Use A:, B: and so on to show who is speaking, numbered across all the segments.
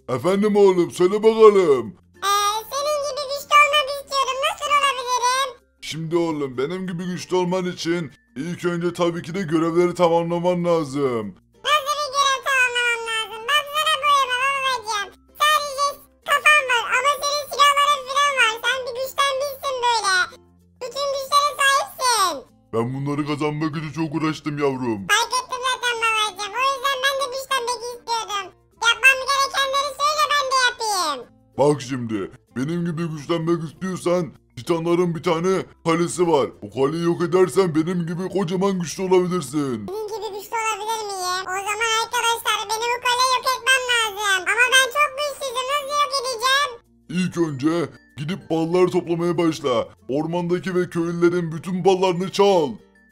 A: Efendim oğlum söyle bakalım.
B: Senin gibi güçlü olmak istiyorum. Nasıl olabilirim?
A: Şimdi oğlum benim gibi güçlü olman için ilk önce tabii ki de görevleri tamamlaman lazım.
B: Nasıl bir görev tamamlamam lazım? Baksana boyama babacığım. Sadece kafan var ama senin silahların falan var. Sen bir güçten bilsin böyle. Bütün güçlere sahipsin.
A: Ben bunları kazanmak için çok uğraştım yavrum.
B: Fark ettim zaten babacığım. O yüzden ben de güçlenmek istiyordum. Yapmam gerekenleri söyle ben de yapayım.
A: Bak şimdi benim gibi güçlenmek istiyorsan Titanların bir tane kalesi var. O kaleyi yok edersen benim gibi kocaman güçlü olabilirsin.
B: Senin gibi güçlü olabilir miyim? O zaman arkadaşlar benim bu kaleyi yok etmem lazım. Ama ben çok güçsüzüm. Nasıl yok edeceğim?
A: İlk önce gidip ballar toplamaya başla. Ormandaki ve köylülerin bütün ballarını çal.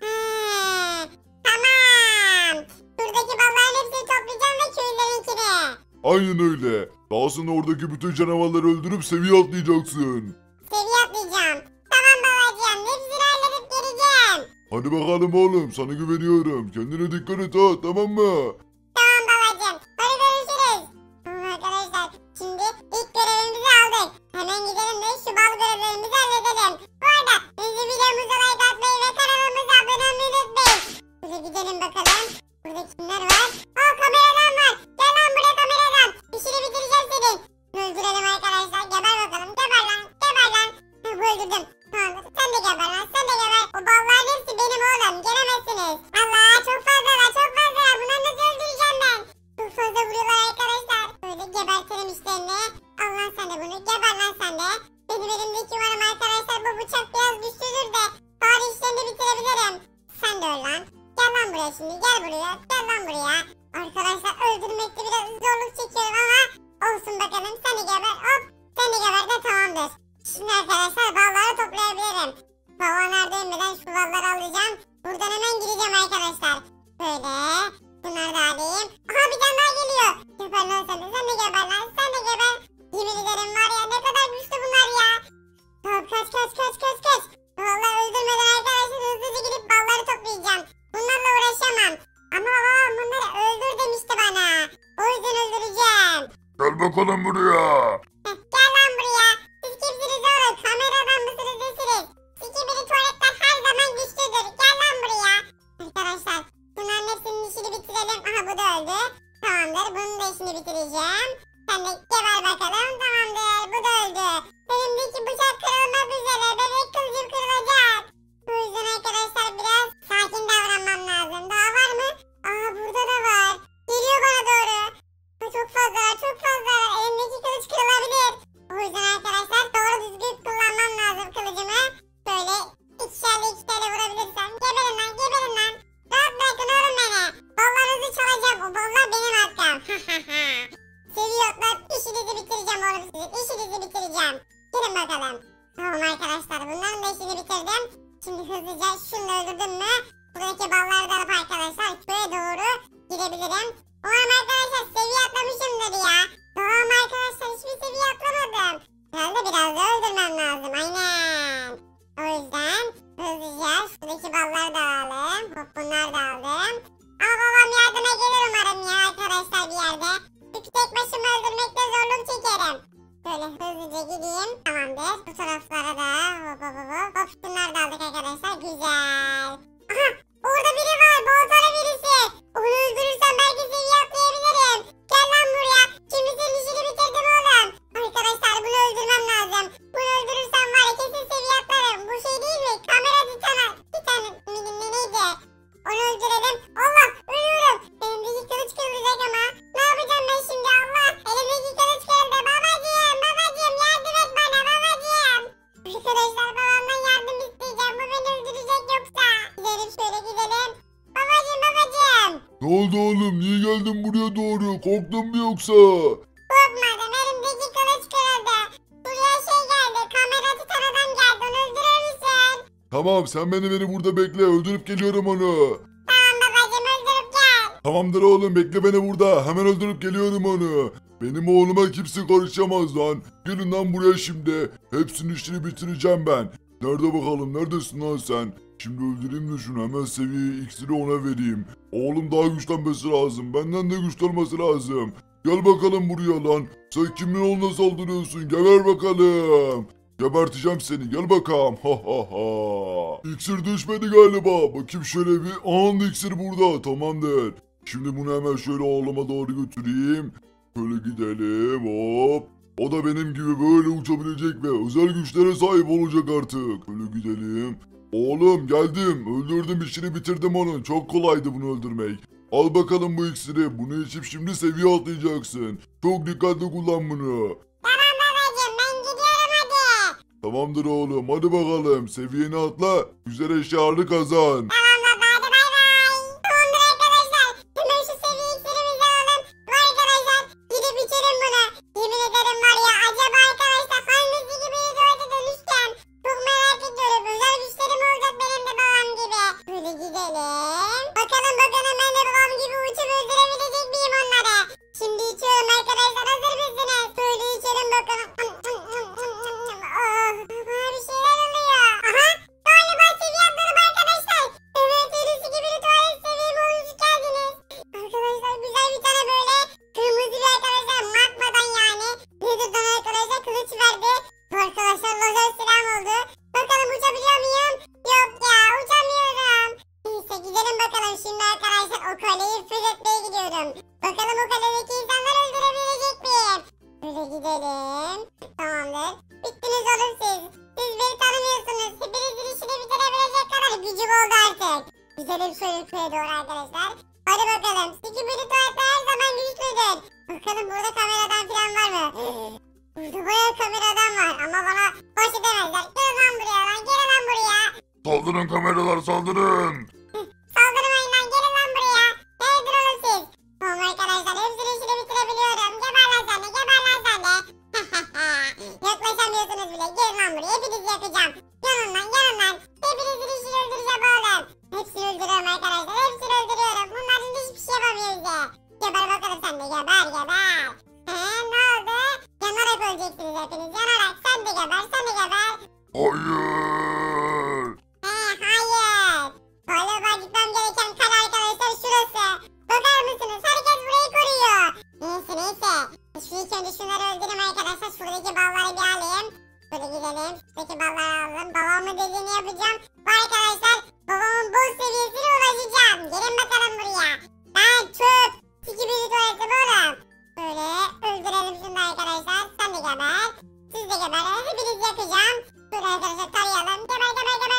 B: Tamam. Buradaki balların hepsini toplayacağım ve köylerinkini.
A: Aynen öyle. Daha sonra oradaki bütün canavarları öldürüp seviye atlayacaksın.
B: Seviye atlayacağım. Tamam babacığım. Hepsini halledip geleceğim.
A: Hadi bakalım oğlum sana güveniyorum. Kendine dikkat et ha tamam mı?
B: Tamam babacığım. Hadi görüşürüz. Tamam arkadaşlar. Şimdi ilk görevimizi aldık. Hemen gidelim de şu bal görevlerimizi halledelim. Bu arada bizi videomuza like atmayı ve kanalımıza abone olmayı unutmayın. Şöyle gidelim bakalım. Burada kimler var? Aa kameradan var. Gel lan buraya kameradan. İşini bitireceğim senin. Öldürelim arkadaşlar. Geber bakalım. Geber lan. Geber lan. Bu öldürdüm. Tamam. Sen de geber lan. Sen de geber. O balların hepsi benim oğlum. Gelemezsiniz. Allah çok fazlalar. Çok fazlalar. Bunları nasıl öldüreceğim ben? Çok fazla vuruyorlar arkadaşlar. Böyle gebertelim işlerini. Al lan sen de bunu. Geber lan sen de. Benim elimdeki umarım arkadaşlar bu bıçak biraz güçlüdür de bari işlerini bitirebilirim. Sen de öl lan. Gel lan buraya şimdi. Gel buraya. Gel lan buraya. Arkadaşlar öldürmekte biraz zorluk çekiyorum ama olsun bakalım. Sen de geber. Hop. Sen de geber de tamamdır. Şimdi arkadaşlar balları toplayabilirim. Baba neredeyim şu balları alacağım. Buradan hemen gireceğim arkadaşlar. Böyle. Bunları da alayım. Aha bir tane daha geliyor. Geber lan sen de. Sen de geber lan. Sen de geber. Yemin ederim var ya ne kadar güçlü bunlar ya. Tamam kaç. Vallahi öldürmeden arkadaşlar hızlıca gidip balları toplayacağım. Bunlarla uğraşamam. Ama babam bunları öldür demişti bana. O yüzden öldüreceğim.
A: Gel bakalım buraya.
B: Gel lan buraya. Siz kimsiniz oğlum? Kameradan mısınız nesiniz? Sikibiri tuvaletler her zaman güçlüdür. Gel lan buraya. Arkadaşlar bunların hepsinin işini bitirelim. Aha bu da öldü. Tamamdır bunun da işini bitireceğim. Sen de geber bakalım. Tamamdır bu da öldü. Elimdeki bıçak kırılmak üzere. Bebek kılcım kırılacak. Bu yüzden arkadaşlar biraz sakin davranmam lazım. Daha var mı? Aa burada da var. Geliyor bana doğru. Çok fazlalar. Elimdeki kılıç kırılabilir. O yüzden arkadaşlar doğru düzgün kullanmam lazım kılıcımı. Böyle iki tane vurabilirsem. Geberin lan. Rahat bırakın oğlum beni. Ballarınızı çalacağım. O ballar benim hakkım. Seviyorlar. İşinizi bitireceğim oğlum sizin. İşinizi bitireceğim. Gelin bakalım. Tamam arkadaşlar bunların da işini bitirdim. Şimdi hızlıca şunu öldürdüm mü? Buradaki balları da alıp arkadaşlar köye doğru gidebilirim. Umarım arkadaşlar seviye atlamışımdır ya. Tamam arkadaşlar hiçbir seviye atlamadım. Herhalde biraz da öldürmem lazım aynen. O yüzden hızlıca şuradaki balları da alalım. Hop bunları da aldım. Ama babam yardıma gelir umarım ya arkadaşlar bir yerde. Çünkü tek başıma öldürmekte zorluk çekerim. Böyle hızlıca gideyim. Tamamdır. Bu taraflara da hop bunları da aldık arkadaşlar. Güzel. Aha orada biri var. Boltalı birisi. Onu öldürürsem belki seviye atlayabilirim. Gel lan buraya. Şimdi senin işini bitirdim oğlum. Arkadaşlar bunu öldürmem lazım. Bunu öldürürsem var ya kesin seviye atlarım. Bu şey değil mi? Kamera Titan'ı neydi? Onu öldürelim. Allah ölüyorum. Elimdeki kılıç kırılacak ama. Ne yapacağım ben şimdi Allah? Elimdeki kılıç kırıldı. Babacığım yardım et bana babacığım. Arkadaşlar babamdan yardım isteyeceğim. Bu beni öldürecek yoksa. Gidelim şöyle gidelim. Babacığım.
A: Ne oldu oğlum niye geldin buraya doğru korktun mu yoksa?
B: Korkmadım elimdeki kılıç kırıldı. Buraya şey geldi. Kamera tutan adam geldi. Onu öldürür müsün?
A: Tamam sen beni burada bekle öldürüp geliyorum onu.
B: Tamam babacığım öldürüp gel.
A: Tamamdır oğlum bekle beni burada hemen öldürüp geliyorum onu. Benim oğluma kimse karışamaz lan. Gelin lan buraya şimdi. Hepsinin işini bitireceğim ben. Nerede bakalım neredesin lan sen? Şimdi öldüreyim de şunu hemen seviye iksiri ona vereyim. Oğlum daha güçlenmesi lazım. Benden de güçlü olması lazım. Gel bakalım buraya lan. Sen kimin oğluna saldırıyorsun? Geber bakalım. Geberteceğim seni. Gel bakalım. Ha ha ha. İksir düşmedi galiba. Bakayım şöyle bir. Anında iksir burada. Tamamdır. Şimdi bunu hemen şöyle oğluma doğru götüreyim. Şöyle gidelim. Hop. O da benim gibi böyle uçabilecek ve özel güçlere sahip olacak artık. Böyle gidelim. Oğlum geldim. Öldürdüm, işini bitirdim onun. Çok kolaydı bunu öldürmek. Al bakalım bu iksiri. Bunu içip şimdi seviye atlayacaksın. Çok dikkatli kullan bunu.
B: Tamam babacım ben gidiyorum hadi.
A: Tamamdır oğlum. Hadi bakalım. Seviyeni atla. Güzel eşyalarını kazan.
B: Tamam baba hadi bay bay. Tamamdır arkadaşlar. Hemen şu seviye iksirimizi alalım. Bu arkadaşlar gidip içelim bunu. Yemin ederim var ya acaba arkadaşlar hangisi gibi bir tuvalete dönüşeceğim. Çok merak ediyorum. Özel güçlerim olacak benim de babam gibi. Böyle gidelim. Bakalım ben de babam gibi uçup öldürebilecek miyim onları. Şimdi içiyorum arkadaşlar, hazır mısınız? Böyle içelim bakalım. Oh, bana bir şeyler oluyor. Aha galiba seviye atladım arkadaşlar. Evet öylesi gibi bir tuvalet seviyemi olmuş geldiniz. Arkadaşlar güzel bir tane böyle kırmızı bir arkadaşlar magmadan yani. Nedir'den arkadaşlar kılıç verdi. Bu arkadaşlar lazer silahım oldu. Bakalım uçabiliyor muyum? Yok ya uçamıyorum. Neyse gidelim bakalım şimdi arkadaşlar o kaleyi fethetmeye gidiyorum. Bakalım o kaledeki insanları öldürebilecek miyim? Böyle gidelim. Tamamdır. Bittiniz oğlum siz. Siz beni tanımıyorsunuz. Hepinizin işini bitirebilecek kadar gücüm oldu artık. Güzelim şöyle köye doğru arkadaşlar. Hadi bakalım. Sikibiri tuvaletler her zaman güçlüdür. Bakalım burada kameradan falan var mı? Burada bayağı kameradan var ama bana baş edemezler. Gel lan buraya lan, gel lan buraya.
A: Saldırın kameralar, saldırın.
B: Saldırmayın lan, gelin lan buraya. Neredir oğlum siz? Tamam arkadaşlar hepsini işini bitirebiliyorum. Geber lan sen de, geber lan sen de. Yaklaşamıyorsunuz bile. Gelin lan buraya, hepinizi yakacağım. Yanın lan, yanın lan. Hepinizin işini öldüreceğim oğlum. Hepsini öldürüyorum arkadaşlar, hepsini öldürüyorum. Bunların hiçbir şey yapamıyor bize. Geber bakalım sen de, geber geber. He ne oldu? Yanarak öleceksiniz hepiniz, yanarak. Sen de geber, sen de geber.
A: Hayır.
B: Hayır. Galiba gitmem gereken kale arkadaşlar şurası. Bakar mısınız? Herkes burayı koruyor. Neyse. Şu ilk önce şunları öldüreyim arkadaşlar. Şuradaki balları bir alayım. Böyle gidelim. Şuradaki balları alalım. Babamın dediğini yapacağım. Bu arkadaşlar babamın boss seviyesine ulaşacağım. Gelin bakalım buraya. Ben çöp. Siki biri tuvaletim oğlum. Böyle öldürelim şunu arkadaşlar. Sen de geber. Siz de geber. Hepinizi yakacağım. Böyle arkadaşlar tarayalım. Geber.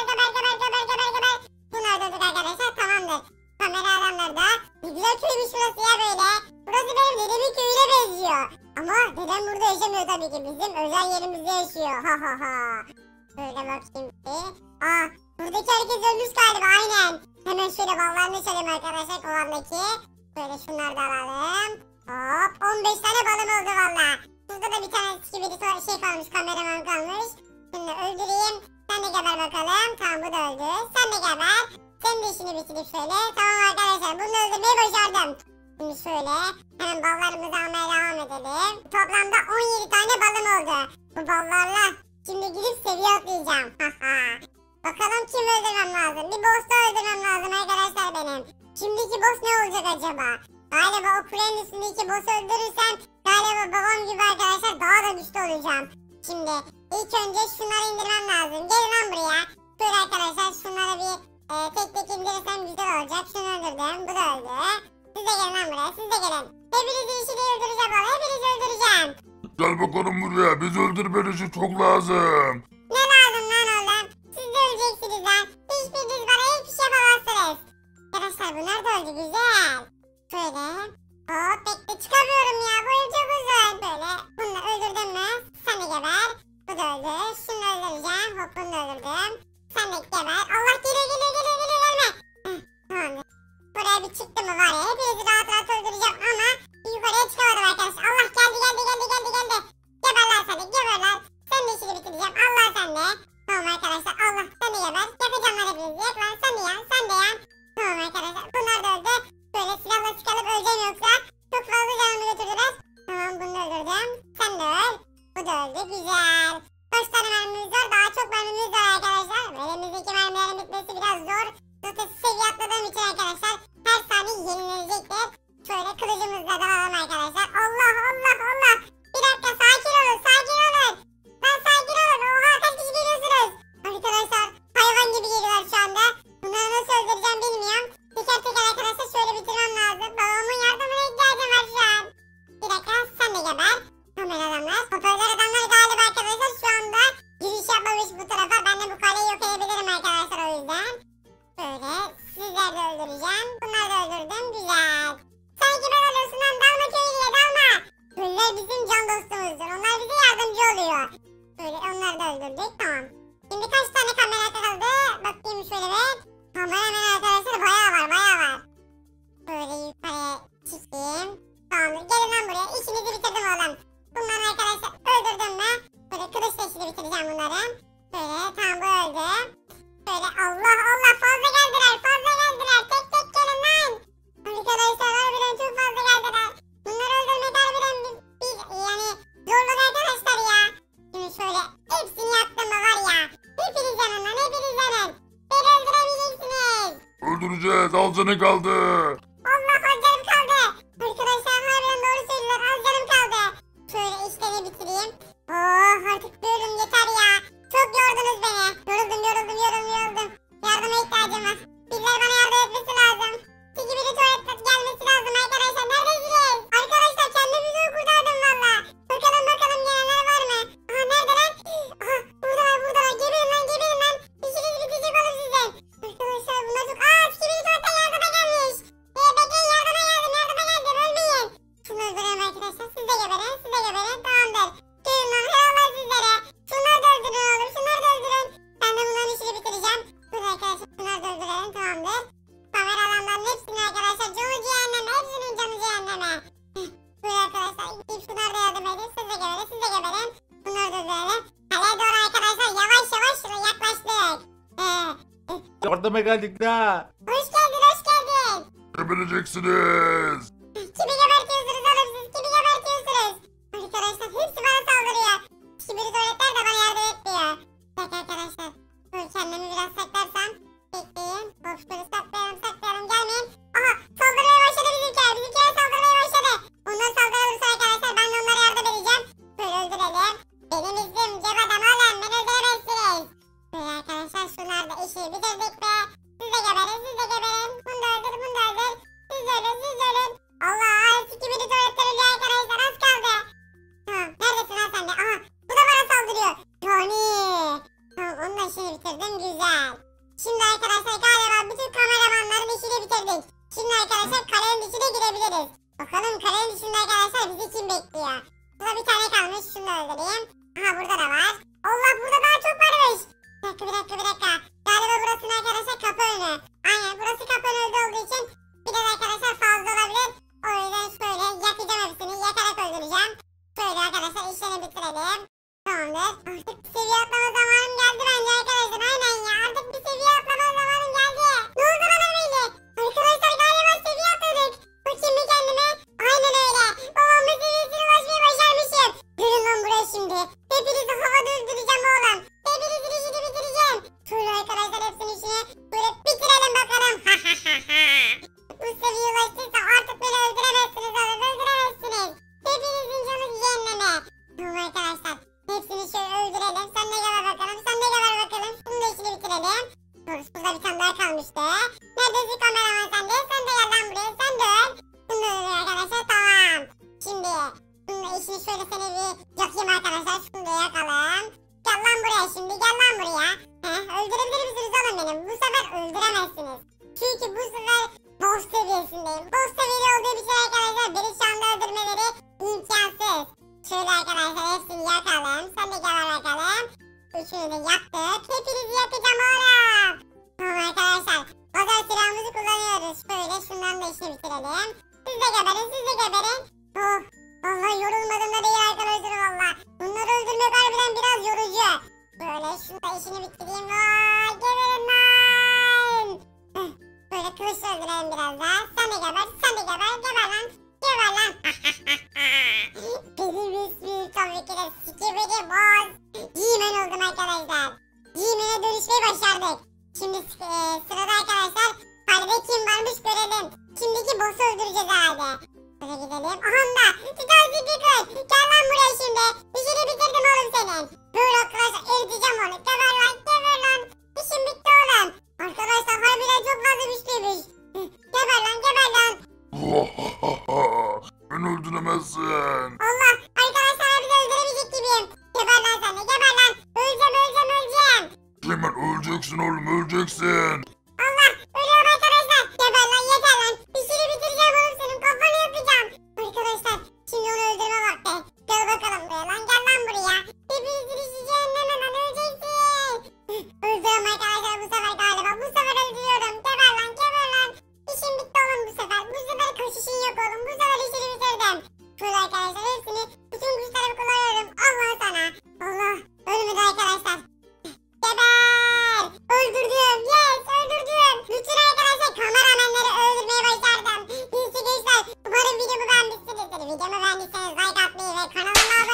B: Bunları öldürdük arkadaşlar, tamamdır. Kamera adamları da. Ne güzel köymüş burası ya böyle. Burası benim dedemin köyüne benziyor. Ama dedem burada yaşamıyor tabii ki. Bizim özel yerimizde yaşıyor. Ha ha ha. Böyle bakayım bir. Buradaki herkes ölmüş galiba aynen. Hemen şöyle ballarını çalayım arkadaşlar kovandaki. Böyle şunları da alalım. Hop 15 tane balım oldu valla. Burada da bir tane gibi bir şey kalmış, kameraman kalmış. Şimdi öldüreyim. Sen de geber bakalım. Tamam bu da öldü. Sen de geber. Sen de işini bitirip şöyle. Tamam arkadaşlar bunu öldürmeyi başardım. Şimdi şöyle hemen ballarımızı almaya devam edelim. Toplamda 17 tane balım oldu. Bu ballarla şimdi gidip seviye atlayacağım. Bakalım kim öldürmem lazım. Bir boss da öldürmem lazım arkadaşlar benim. Şimdiki boss ne olacak acaba? Galiba o kulenin üstündeki boss'u öldürürsem galiba babam gibi arkadaşlar daha da güçlü olacağım. Şimdi ilk önce şunları indirmem lazım. Gelin lan buraya. Böyle arkadaşlar şunları bir tek indirirsem güzel olacak. Şunu öldürdüm. Bu da öldü. Siz de gelin lan buraya. Siz de gelin. Hepinizi işini öldüreceğim oğlum. Hepinizi öldüreceğim.
A: Gel bakalım buraya. Biz öldürmenizi çok lazım.
B: Ne lazım lan oğlum? Siz de öleceksiniz lan. Hiçbiriniz bana hiçbir şey yapamazsınız. Arkadaşlar bunlar da öldü. Güzel. Şöyle. Hop bekle çıkamıyorum ya. Bu ev çok uzun. Böyle. Bunu da öldürdüm mü? Sen de geber. Bu da öldü. Şunu öldüreceğim. Hop bunu da öldürdüm. Sen de geber. Allah geliyor gelme. Tamamdır. Buraya bir çıktı mı var ya. Hepinizi rahat öldüreceğim ama yukarıya çıkamadım arkadaşlar. Allah geldi. Geber lan sen de geber. Sen de işini bitireceğim. Allah sen de. Tamam arkadaşlar. Allah sen de geber. Yapacağım lan hepinizi. Yak lan sen de yan. Sen de yan. Tamam arkadaşlar. Bunlar da öldü. Böyle silahla sıkalım öleceğim yoksa. Çok fazla canımı götürdüler. Tamam bunu da öldürdüm. Sen de öl. Bu da öldü. Güzel. Kaç tane mermimiz var? Daha çok mermimiz var arkadaşlar. Elimizdeki mermilerin bitmesi biraz zor. Zaten seviye atladığım için arkadaşlar her saniye yenilenecektir. Şöyle kılıcımızla da alalım arkadaşlar. Allah
A: öldüreceğiz. Az canı kaldı.
B: Allah az canım kaldı. Arkadaşlar harbiden doğru söylüyorlar. Az canım kaldı. Şöyle işleri bitireyim. Oh artık bir ölüm yeter ya. Çok yordunuz beni. Yoruldum. Yardıma ihtiyacım var. Birileri bana yardım etmesi lazım. Biri tuvalete gelmesi lazım arkadaşlar. Neredesiniz? Arkadaşlar kendimi zor kurtardım valla. Bakalım gelenler var mı? Aha nerede lan? Aha buradalar. Geberin lan. İşiniz bitecek oğlum sizin. Arkadaşlar bunlar çok... Biri tuvaletten yardıma gelmiş. Bekleyin yardıma geldim. Ölmeyin. Şunu öldürüyorum arkadaşlar. Siz de geberin. Tamamdır. Gelin lan helal sizlere. Şunları da öldürün oğlum. Ben de bunların işini bitireceğim. Dur arkadaşlar şunları da öldürelim. Tamamdır. Kamera alanların hepsini arkadaşlar canı cehenneme. Hepsinin canı cehenneme. Dur arkadaşlar gidip şunları da yardım edin. Siz de geberin. Bunları da öldürelim. Kaleye doğru arkadaşlar yavaş yaklaştık.
C: Yardıma geldik la.
B: Hoş geldin.
A: Gebereceksiniz.
B: Kimi gebertiyorsunuz oğlum siz? Arkadaşlar hepsi bana saldırıyor. Biri tuvaletler de bana yardım etmiyor. Bak arkadaşlar. Dur kendimi biraz saklarsam. Bekleyin. Hop şöyle saklayalım. Gelmeyin. Aha saldırmaya başladı bizimkiler. Saldırmaya başladı. Onları saldırırsa arkadaşlar ben de onlara yardım edeceğim. Böyle öldürelim. Benim izim cep adam oğlum. Beni öldüremezsiniz. Böyle arkadaşlar şunlar da işi bitirdik be. Siz de geberin. Bunu da öldür. Siz ölün. Allah biri tuvaletler ölüyor arkadaşlar. Az kaldı. Tamam neredesin lan sen de? Aha bu da bana saldırıyor. Tony. Tamam onun da işini bitirdim. Güzel. Şimdi arkadaşlar galiba bütün kameramanların işini bitirdik. Şimdi arkadaşlar kalenin içine girebiliriz. Bakalım kalenin içinde arkadaşlar bizi kim bekliyor? Burada bir tane kalmış. Şunu da öldüreyim. Aha burada da var. Allah burada daha çok varmış. Bir dakika. Galiba burasının arkadaşlar kapı önü. Aynen burası kapı önü olduğu için biraz arkadaşlar fazla olabilir. O yüzden şöyle yakacağım hepsini. Yakarak öldüreceğim. Şöyle arkadaşlar işlerini bitirelim. Tamamdır. Artık bir seviye atlama zamanım geldi bence arkadaşlar. Aynen ya. Artık bir seviye atlama zamanım geldi. Ne oldu bana böyle? Arkadaşlar galiba seviye atladık. Bakayım bir kendime. Aynen öyle. Babamın seviyesine ulaşmayı başarmışım. Görün lan buraya şimdi. Hepinizi havada öldüreceğim oğlum. Hepinizin işini bitireceğim. Şöyle arkadaşlar hepsinin işini böyle bitirelim bakalım. Bu seviyeye ulaştıysa artık beni öldüremezsiniz oğlum. Hepinizin canı cehenneme. Tamam arkadaşlar. Hepsini şöyle öldürelim. Sen de geber bakalım. Şunun da işini bitirelim. Dur burada bir tane daha kalmıştı. Neredesin kameraman sen de? Sen de gel lan buraya. Sen de öl. Bunu da öldür arkadaşlar. Tamam. Şimdi bunun da işini şöyle seni bir yakayım arkadaşlar. Şunu da yakalım. Gel lan buraya şimdi. Öldürebilir misiniz oğlum benim? Bu sefer öldüremezsiniz. Çünkü bu sefer boss seviyesindeyim. Boss seviyeli olduğu için arkadaşlar beni şu anda öldürmeleri imkansız. Şöyle arkadaşlar hepsini yakalım. Sen de gel bakalım. Üçünü de yaktık. Hepinizi yakacağım oğlum. Tamam arkadaşlar. Lazer silahımızı kullanıyoruz. Şöyle şundan da işini bitirelim. Siz de geberin. Oh. Vallahi yorulmadım da değil arkadaşlar valla. Bunları öldürmek harbiden biraz yorucu. Böyle şunu da işini bitireyim. Vay geberin lan. Böyle kılıçla öldürelim biraz daha. Sen de geber. Geber lan. Benim ismim tabii ki de Skibidi Boss. G-Man oldum arkadaşlar. G-Man'e dönüşmeyi başardık. Şimdi sırada arkadaşlar kalede kim varmış görelim. Şimdiki boss'u öldüreceğiz herhalde. Böyle gidelim. Aha da Titan Speaker. Gel lan buraya şimdi. İşini bitirdim oğlum senin. Böyle arkadaşlar eriteceğim onu. Geber lan. İşim bitti oğlum. Arkadaşlar harbiden çok fazla güçlüymüş. Geber lan.
A: Beni öldüremezsin.
B: Allah arkadaşlar bizi öldüremeyecek gibiyim. Geber lan sen de. Öleceğim.
A: Hemen öleceksin oğlum, öleceksin.
B: Allah ölüyorum arkadaşlar. Geber lan yeter lan. İşini bitireceğim oğlum senin kafanı yapacağım. Arkadaşlar şimdi onu öldürme vakti. Gel bakalım buraya lan buraya. Hepinizin işi cehenneme lan öleceksin. Öldürüyorum arkadaşlar bu sefer galiba. Bu sefer öldürüyorum. Geber lan. İşim bitti oğlum bu sefer. Bu sefer kaçışın yok oğlum. Bu sefer işini bitirdim. Şöyle arkadaşlar hepsini bütün güçlerimi kullanıyorum. Allah sana. Allah ölmedi arkadaşlar. Geber! Öldürdüm. Yes öldürdüm. Bütün arkadaşlar kameramenleri öldürmeye başardım. Neyse gençler umarım videomu beğenmişsinizdir. Videomu beğendiyseniz like atmayı ve kanalıma